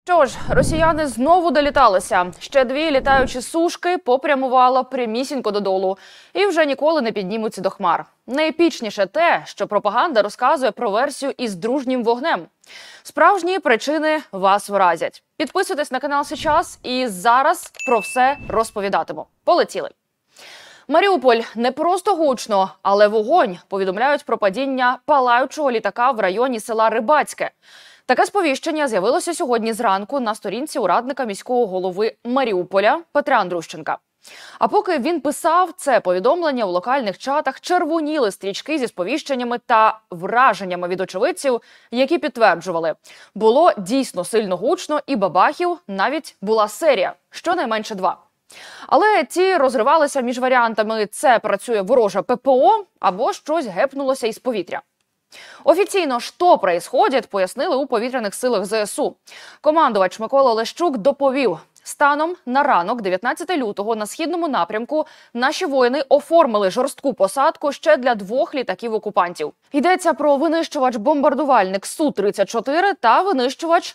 Що ж, росіяни знову доліталися. Ще дві літаючі сушки попрямували прямісінько додолу і вже ніколи не піднімуться до хмар. Найепічніше те, що пропаганда розказує про версію із дружнім вогнем. Справжні причини вас вразять. Підписуйтесь на канал сейчас і зараз про все розповідатиму. Полетіли! Маріуполь не просто гучно, але вогонь. Повідомляють про падіння палаючого літака в районі села Рибацьке. Таке сповіщення з'явилося сьогодні зранку на сторінці урадника міського голови Маріуполя Петра Андрющенка. А поки він писав це повідомлення, у локальних чатах червоніли стрічки зі сповіщеннями та враженнями від очевидців, які підтверджували – було дійсно сильно гучно і бабахів навіть була серія, щонайменше 2. Але ті розривалися між варіантами «це працює ворожа ППО» або «щось гепнулося із повітря». Офіційно, що происходит, пояснили у повітряних силах ЗСУ. Командувач Микола Лещук доповів, станом на ранок 19 лютого на східному напрямку наші воїни оформили жорстку посадку ще для 2 літаків окупантів. Йдеться про винищувач-бомбардувальник Су-34 та винищувач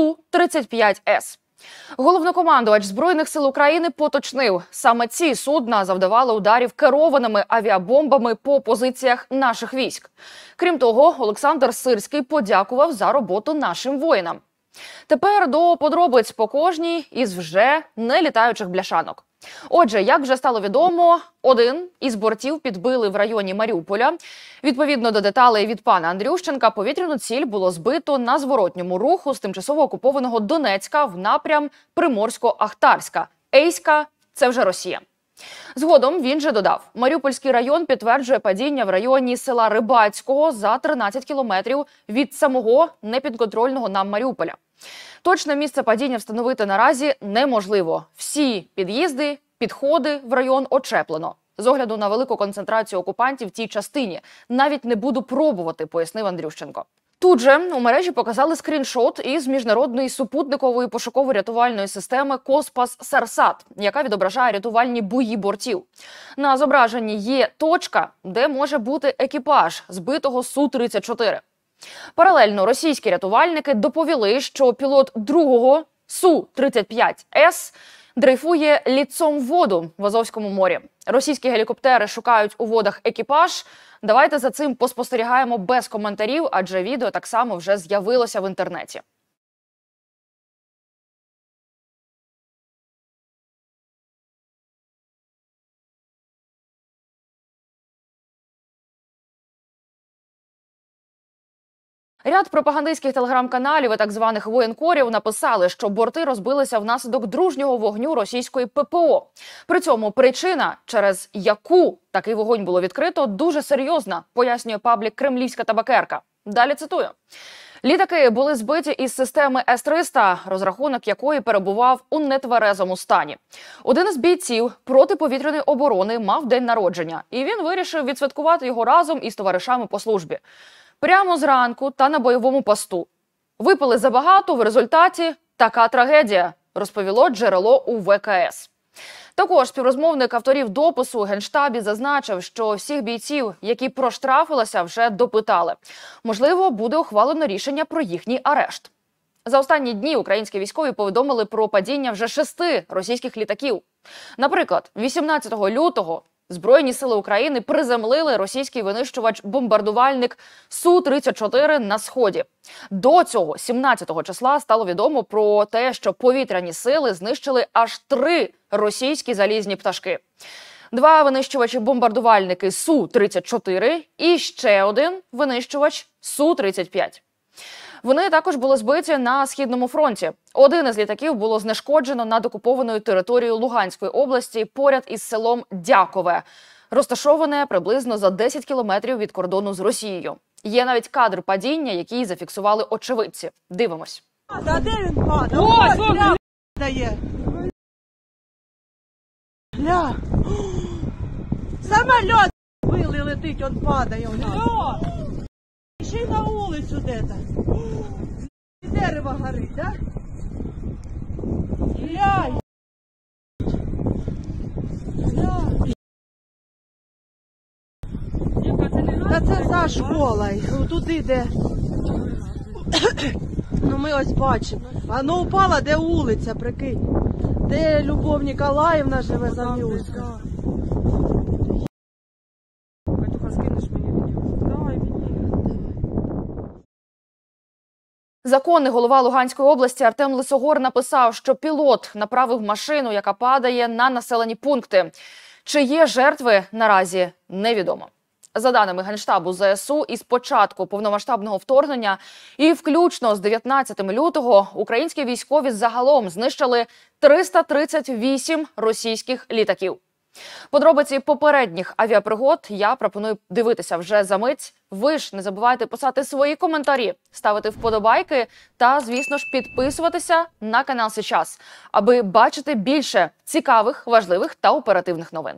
Су-35С. Головнокомандувач Збройних сил України поточнив, саме ці судна завдавали ударів керованими авіабомбами по позиціях наших військ. Крім того, Олександр Сирський подякував за роботу нашим воїнам. Тепер до подробиць по кожній із вже нелітаючих бляшанок. Отже, як вже стало відомо, один із бортів підбили в районі Маріуполя. Відповідно до деталей від пана Андрющенка, повітряну ціль було збито на зворотньому руху з тимчасово окупованого Донецька в напрям Приморсько-Ахтарська. Ейська – це вже Росія. Згодом він же додав, Маріупольський район підтверджує падіння в районі села Рибацького за 13 кілометрів від самого непідконтрольного нам Маріуполя. Точне місце падіння встановити наразі неможливо. Всі під'їзди, підходи в район очеплено. З огляду на велику концентрацію окупантів в цій частині навіть не буду пробувати, пояснив Андрющенко. Тут же у мережі показали скріншот із міжнародної супутникової пошуково-рятувальної системи «Коспас-Сарсат», яка відображає рятувальні бої бортів. На зображенні є точка, де може бути екіпаж збитого Су-34. Паралельно російські рятувальники доповіли, що пілот другого Су-35С дрейфує ліцом в воду в Азовському морі. Російські гелікоптери шукають у водах екіпаж. Давайте за цим поспостерігаємо без коментарів, адже відео так само вже з'явилося в інтернеті. Ряд пропагандистських телеграм-каналів і так званих воєнкорів написали, що борти розбилися внаслідок дружнього вогню російської ППО. При цьому причина, через яку такий вогонь було відкрито, дуже серйозна, пояснює паблік «Кремлівська табакерка». Далі цитую. Літаки були збиті із системи С-300, розрахунок якої перебував у нетверезому стані. Один із бійців протиповітряної оборони мав день народження, і він вирішив відсвяткувати його разом із товаришами по службі. Прямо зранку та на бойовому посту. Випили забагато, в результаті така трагедія, розповіло джерело у ВКС. Також співрозмовник авторів допису у Генштабі зазначив, що всіх бійців, які проштрафилися, вже допитали. Можливо, буде ухвалено рішення про їхній арешт. За останні дні українські військові повідомили про падіння вже 6 російських літаків. Наприклад, 18 лютого Збройні сили України приземлили російський винищувач-бомбардувальник Су-34 на Сході. До цього, 17 числа, стало відомо про те, що повітряні сили знищили аж 3 російські залізні пташки. 2 винищувачі-бомбардувальники Су-34 і ще один винищувач Су-35. Вони також були збиті на Східному фронті. Один із літаків було знешкоджено над окупованою територією Луганської області поряд із селом Дякове, розташоване приблизно за 10 кілометрів від кордону з Росією. Є навіть кадр падіння, який зафіксували очевидці. Дивимось. Та де він падає? Ось, гля, дає. Гля. Самоліт били, летить, он падає. Гля. Ще й на вулицю де-то. Дерево горить, да? Гля. Гля. Та це за школа. Туди де. Ну ми ось бачимо. А ну упала, де вулиця, прикинь. Де Любов Ніколаївна живе за Мюзка. Катюха, скинеш мені відео? Давай мені. Законний голова Луганської області Артем Лисогор написав, що пілот направив машину, яка падає на населені пункти. Чи є жертви, наразі невідомо. За даними Генштабу ЗСУ, із початку повномасштабного вторгнення і включно з 19 лютого українські військові загалом знищили 338 російських літаків. Подробиці попередніх авіапригод я пропоную дивитися вже за мить. Ви ж не забувайте писати свої коментарі, ставити вподобайки та, звісно ж, підписуватися на канал «Сейчас», аби бачити більше цікавих, важливих та оперативних новин.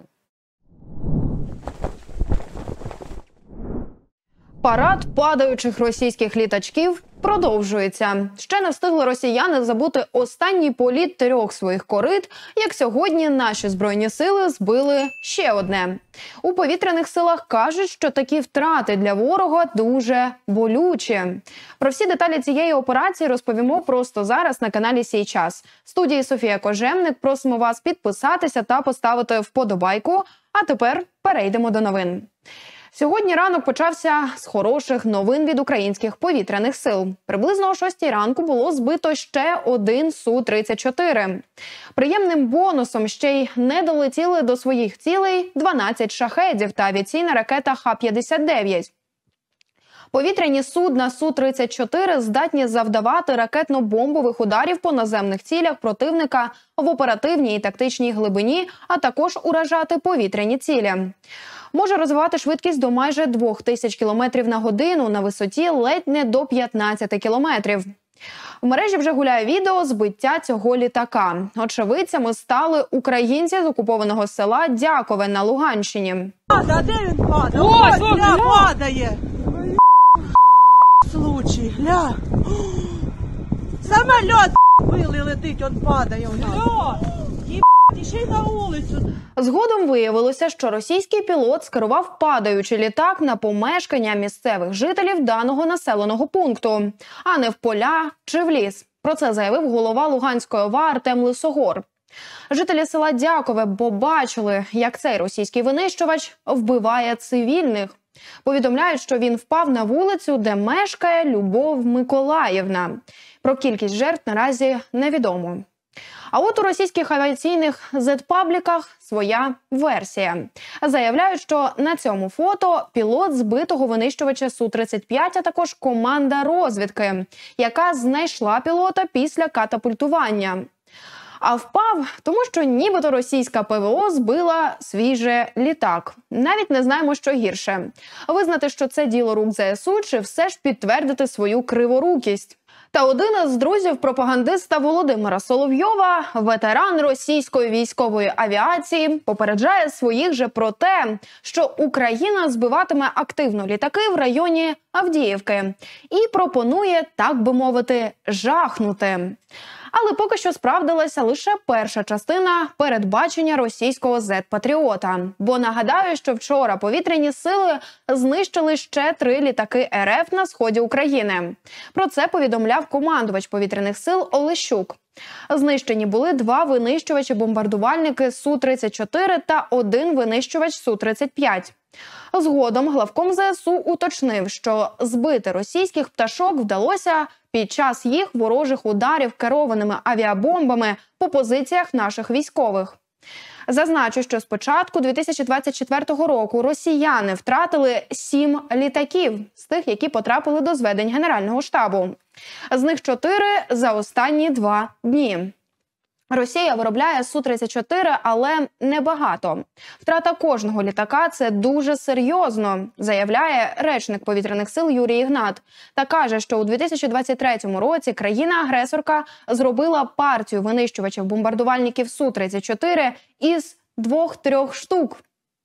Парад падаючих російських літачків продовжується. Ще не встигли росіяни забути останній політ 3 своїх корит, як сьогодні наші Збройні сили збили ще одне. У повітряних силах кажуть, що такі втрати для ворога дуже болючі. Про всі деталі цієї операції розповімо просто зараз на каналі «Сейчас». В студії Софія Кожемник. Просимо вас підписатися та поставити вподобайку. А тепер перейдемо до новин. Сьогодні ранок почався з хороших новин від українських повітряних сил. Приблизно о 6 ранку було збито ще один Су-34. Приємним бонусом ще й не долетіли до своїх цілей 12 шахедів та авіаційна ракета Х-59. Повітряні судна Су-34 здатні завдавати ракетно-бомбових ударів по наземних цілях противника в оперативній і тактичній глибині, а також уражати повітряні цілі. Може розвивати швидкість до майже 2000 км на годину на висоті ледь не до 15 км. В мережі вже гуляє відео збиття цього літака. Очевидцями стали українці з окупованого села Дякове на Луганщині. А де він падає? Ось, Гля, падає. Случай, гля. Самоліт били, летить, он падає. Гля. Єбать, ще й на вулицю. Згодом виявилося, що російський пілот скерував падаючий літак на помешкання місцевих жителів даного населеного пункту, а не в поля чи в ліс. Про це заявив голова Луганської ОВА Артем Лисогор. Жителі села Дякове побачили, як цей російський винищувач вбиває цивільних. Повідомляють, що він впав на вулицю, де мешкає Любов Миколаївна. Про кількість жертв наразі невідомо. А от у російських авіаційних зет-пабліках своя версія. Заявляють, що на цьому фото пілот збитого винищувача Су-35, а також команда розвідки, яка знайшла пілота після катапультування. А впав, тому що нібито російська ПВО збила свій же літак. Навіть не знаємо, що гірше. Визнати, що це діло рук ЗСУ, чи все ж підтвердити свою криворукість. Та один із друзів пропагандиста Володимира Соловйова, ветеран російської військової авіації, попереджає своїх же про те, що Україна збиватиме активно літаки в районі Авдіївки і пропонує, так би мовити, жахнути. Але поки що справдилася лише перша частина передбачення російського зет-патріота. Бо нагадаю, що вчора повітряні сили знищили ще 3 літаки РФ на сході України. Про це повідомляв командувач повітряних сил Олещук. Знищені були 2 винищувачі-бомбардувальники Су-34 та 1 винищувач Су-35. Згодом главком ЗСУ уточнив, що збити російських пташок вдалося під час їх ворожих ударів керованими авіабомбами по позиціях наших військових. Зазначу, що з початку 2024 року росіяни втратили 7 літаків з тих, які потрапили до зведень Генерального штабу. З них 4 за останні 2 дні. Росія виробляє Су-34, але небагато. Втрата кожного літака – це дуже серйозно, заявляє речник повітряних сил Юрій Ігнат. Та каже, що у 2023 році країна-агресорка зробила партію винищувачів-бомбардувальників Су-34 із 2-3 штук.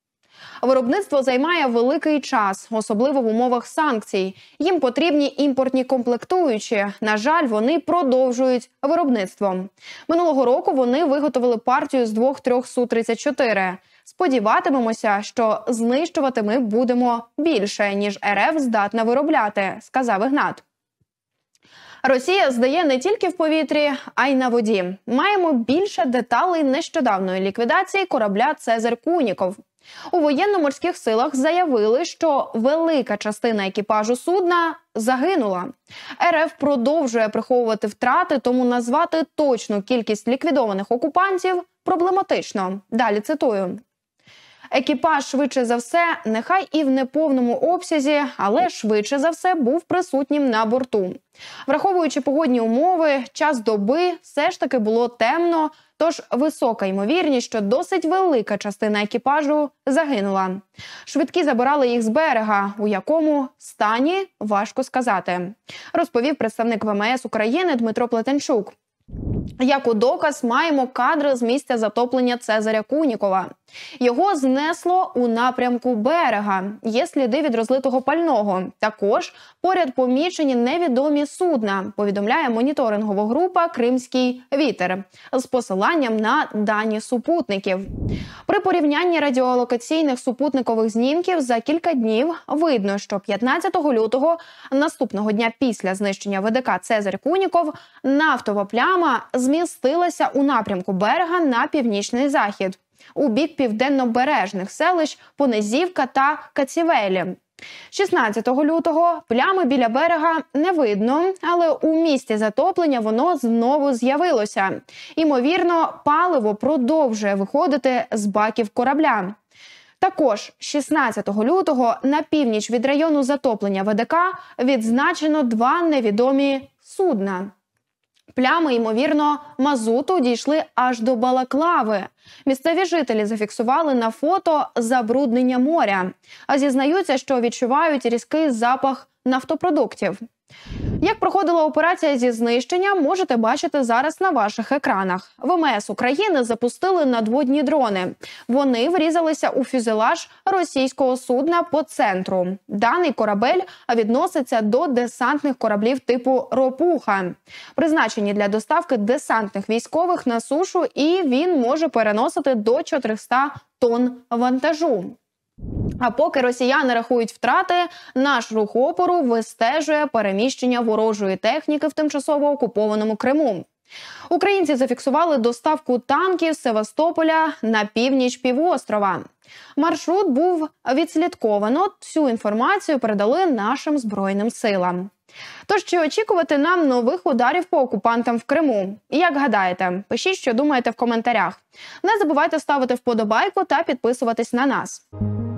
Виробництво займає великий час, особливо в умовах санкцій. Їм потрібні імпортні комплектуючі. На жаль, вони продовжують виробництво. Минулого року вони виготовили партію з 2-3 Су-34. Сподіватимемося, що знищувати ми будемо більше, ніж РФ здатна виробляти, сказав Ігнат. Росія здає не тільки в повітрі, а й на воді. Маємо більше деталей нещодавної ліквідації корабля «Цезарь Куніков». У воєнно-морських силах заявили, що велика частина екіпажу судна загинула. РФ продовжує приховувати втрати, тому назвати точну кількість ліквідованих окупантів проблематично. Далі цитую. Екіпаж, швидше за все, нехай і в неповному обсязі, але швидше за все був присутнім на борту. Враховуючи погодні умови, час доби все ж таки було темно, тож висока ймовірність, що досить велика частина екіпажу загинула. Швидкі забирали їх з берега, у якому стані важко сказати, розповів представник ВМС України Дмитро Плетенчук. Як у доказ маємо кадри з місця затоплення Цезаря Кунікова. Його знесло у напрямку берега. Є сліди від розлитого пального. Також поряд помічені невідомі судна, повідомляє моніторингова група «Кримський вітер» з посиланням на дані супутників. При порівнянні радіолокаційних супутникових знімків за кілька днів видно, що 15 лютого, наступного дня після знищення ВДК «Цезарь Куніков», нафтова пляма змістилася у напрямку берега на північний захід, у бік південнобережних селищ Понизівка та Кацівелі. 16 лютого плями біля берега не видно, але у місці затоплення воно знову з'явилося. Імовірно, паливо продовжує виходити з баків корабля. Також 16 лютого на північ від району затоплення ВДК відзначено 2 невідомі судна. Плями, ймовірно, мазуту дійшли аж до Балаклави. Місцеві жителі зафіксували на фото забруднення моря, а зізнаються, що відчувають різкий запах нафтопродуктів. Як проходила операція зі знищення, можете бачити зараз на ваших екранах. ВМС України запустили надводні дрони. Вони врізалися у фюзелаж російського судна по центру. Даний корабель відноситься до десантних кораблів типу «Ропуха», призначені для доставки десантних військових на сушу, і він може переносити до 400 тонн вантажу. А поки росіяни рахують втрати, наш рух опору вистежує переміщення ворожої техніки в тимчасово окупованому Криму. Українці зафіксували доставку танків з Севастополя на північ півострова. Маршрут був відслідковано, цю інформацію передали нашим Збройним силам. Тож, чи очікувати нам нових ударів по окупантам в Криму? Як гадаєте? Пишіть, що думаєте в коментарях. Не забувайте ставити вподобайку та підписуватись на нас.